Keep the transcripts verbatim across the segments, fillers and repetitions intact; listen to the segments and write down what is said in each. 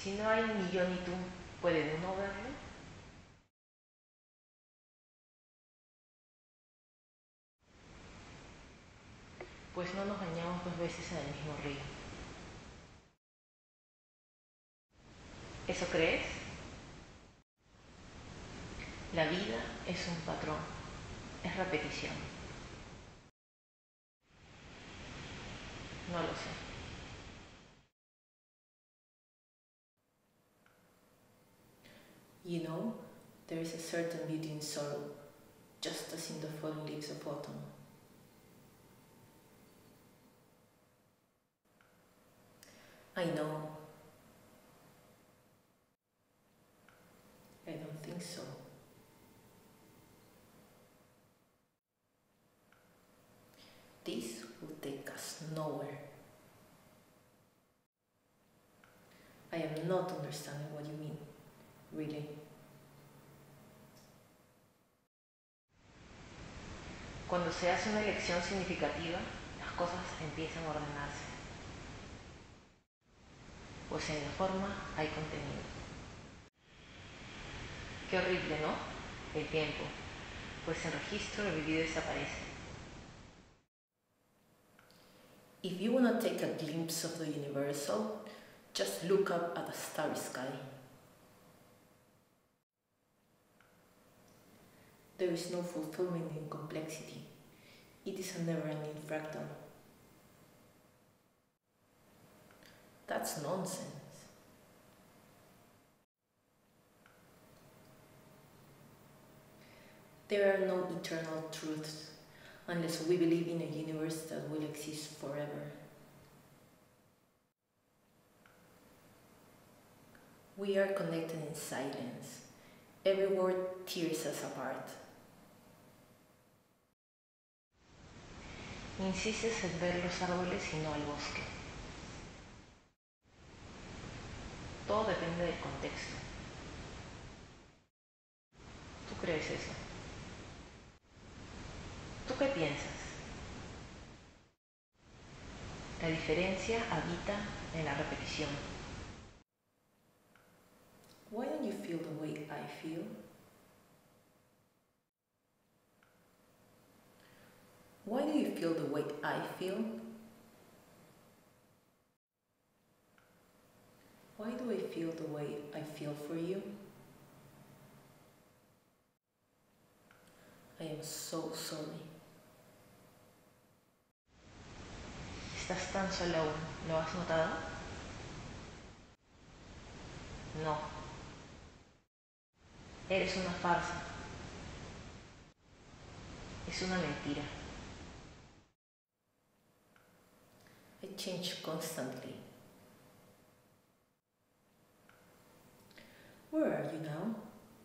Si no hay ni yo ni tú, ¿puede uno verlo? Pues no nos bañamos dos veces en el mismo río. ¿Eso crees? La vida es un patrón, es repetición. No lo sé. You know, there is a certain beauty in sorrow, just as in the fallen leaves of autumn. I know. I don't think so. This will take us nowhere. I am not understanding what you mean, really. Cuando se hace una elección significativa, las cosas empiezan a ordenarse. Pues en la forma hay contenido. Qué horrible, ¿no? El tiempo. Pues en registro lo vivido desaparece. If you want to take a glimpse of the universal, just look up at the starry sky. There is no fulfillment in complexity. It is a never-ending fractal. That's nonsense. There are no eternal truths unless we believe in a universe that will exist forever. We are connected in silence. Every word tears us apart. Insistes en ver los árboles y no el bosque. Todo depende del contexto. ¿Tú crees eso? ¿Tú qué piensas? La diferencia habita en la repetición. Why don't you feel the way I feel? Why do you feel the way I feel? Why do I feel the way I feel for you? I am so sorry. ¿Estás tan sola aún? ¿Lo has notado? No. Eres una farsa. Es una mentira. I change constantly. Where are you now?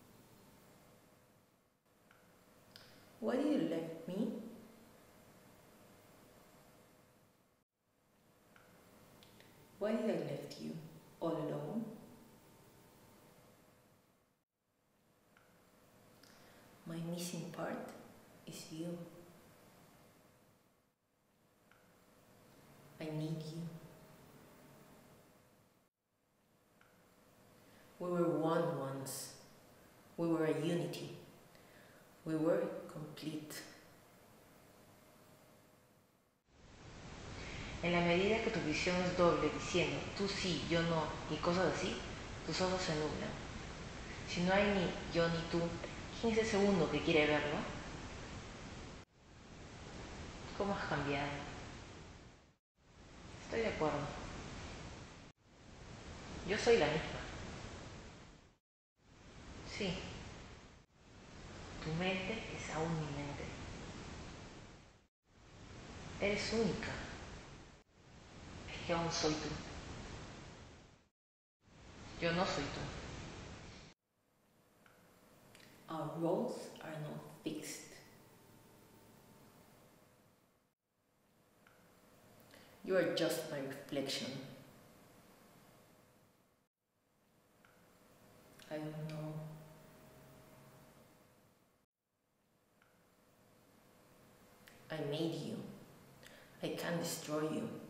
Why did you leave me? Why did I leave you all alone? My missing part is you. I need you. We were one once. We were a unity. We were complete. En la medida que tu visión es doble, diciendo tú sí, yo no, y cosas así, tus ojos se nublan. Si no hay ni yo ni tú, ¿quién es ese uno que quiere verlo? ¿Cómo has cambiado? Estoy de acuerdo. Yo soy la misma. Sí. Tu mente es aún mi mente. Eres única. Es que aún soy tú. Yo no soy tú. Our roles are not fixed. You are just my reflection. I don't know. I made you. I can't destroy you.